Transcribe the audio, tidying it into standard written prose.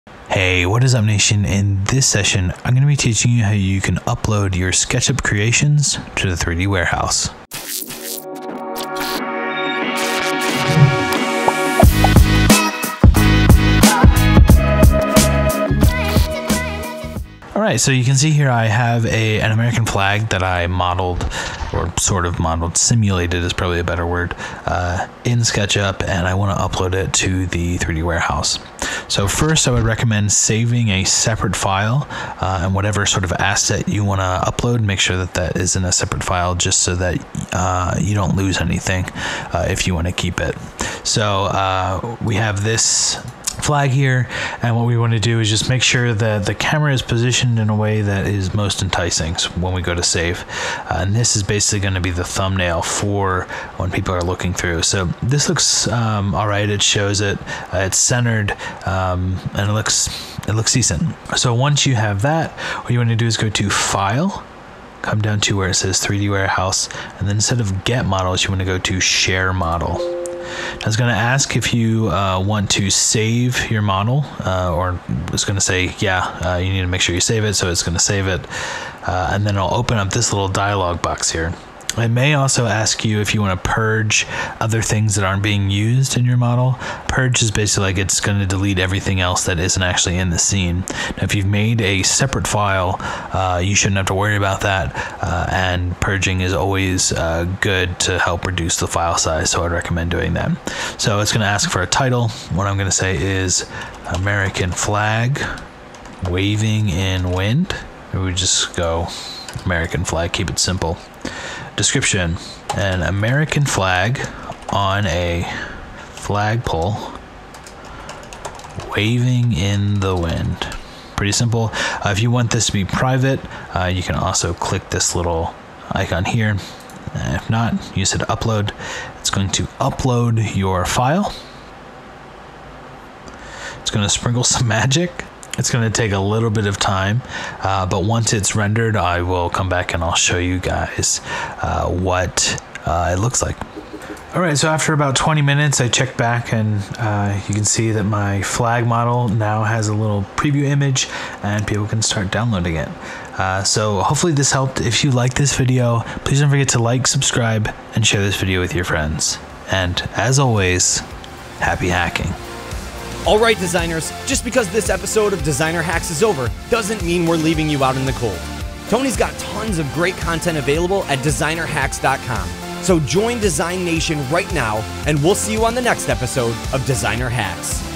Hey, what is up, nation? In this session, I'm going to be teaching you how you can upload your SketchUp creations to the 3D warehouse. Alright, so you can see here I have an American flag that I modeled, or sort of modeled, simulated is probably a better word, in SketchUp, and I want to upload it to the 3D warehouse. So first I would recommend saving a separate file, and whatever sort of asset you want to upload, make sure that that is in a separate file just so that you don't lose anything if you want to keep it. So we have this flag here, and what we want to do is just make sure that the camera is positioned in a way that is most enticing when we go to save, and this is basically going to be the thumbnail for when people are looking through. So this looks all right. It shows it, it's centered, and it looks decent. So once you have that, what you want to do is go to File, come down to where it says 3D Warehouse, and then instead of Get Models, you want to go to Share Model. I was going to ask if you want to save your model, or it's going to say, yeah, you need to make sure you save it, so it's going to save it, and then it'll open up this little dialog box here. It may also ask you if you want to purge other things that aren't being used in your model. Purge is basically like it's going to delete everything else that isn't actually in the scene. Now, if you've made a separate file, you shouldn't have to worry about that, and purging is always good to help reduce the file size, so I'd recommend doing that. So it's going to ask for a title. What I'm going to say is American flag waving in wind. We would just go American flag, keep it simple. Description: an American flag on a flagpole waving in the wind. Pretty simple. If you want this to be private, you can also click this little icon here. If not, you said upload. It's going to upload your file. It's going to sprinkle some magic. It's going to take a little bit of time, but once it's rendered, I will come back and I'll show you guys what it looks like. Alright, so after about 20 minutes, I checked back, and you can see that my flag model now has a little preview image, and people can start downloading it. So hopefully this helped. If you like this video, please don't forget to like, subscribe, and share this video with your friends. And as always, happy hacking. Alright designers, just because this episode of Designer Hacks is over doesn't mean we're leaving you out in the cold. Tony's got tons of great content available at designerhacks.com. So join Design Nation right now, and we'll see you on the next episode of Designer Hacks.